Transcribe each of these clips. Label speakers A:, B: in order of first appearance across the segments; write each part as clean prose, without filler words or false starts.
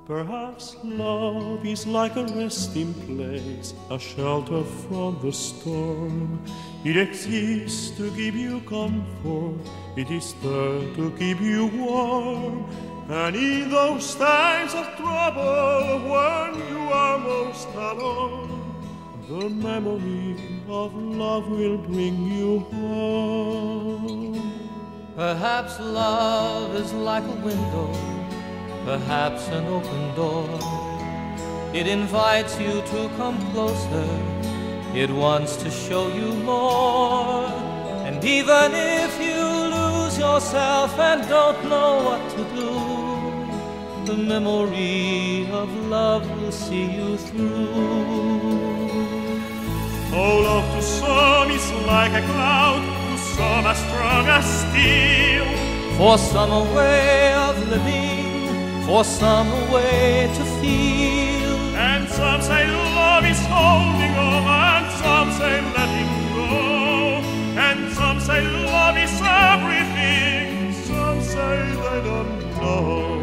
A: Perhaps love is like a resting place, a shelter from the storm. It exists to give you comfort, it is there to keep you warm. And in those times of trouble, when you are most alone, the memory of love will bring you home.
B: Perhaps love is like a window, perhaps an open door. It invites you to come closer, it wants to show you more. And even if you lose yourself and don't know what to do, the memory of love will see you through.
A: Oh, love to some is like a cloud, to some as strong as steel.
B: For some a way of living, for some a way to feel.
A: And some say love is holding on, and some say letting go. And some say love is everything, some say they don't know.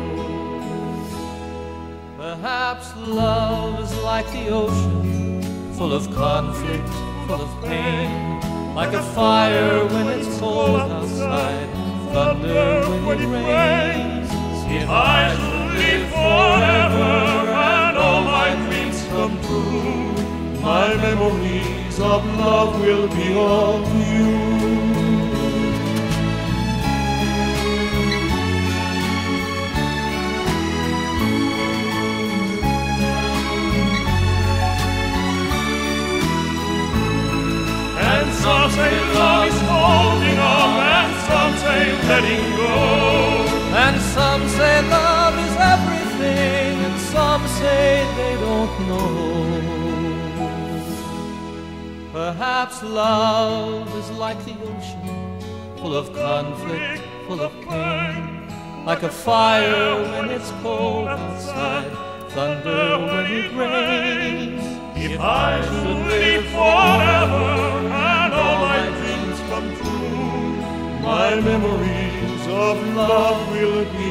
B: Perhaps love is like the ocean, full of conflict, full of pain. Like a fire when it's cold outside, thunder when it rains.
A: If I should live forever and all my dreams come true, my memories of love will be of you. And some say love is holding on, and some say letting go.
B: And some say love is everything, and some say they don't know. Perhaps love is like the ocean, full of conflict, full of pain. Like a fire when it's cold outside, thunder when it rains.
A: If I should live forever and all my dreams come true, my memories of love will be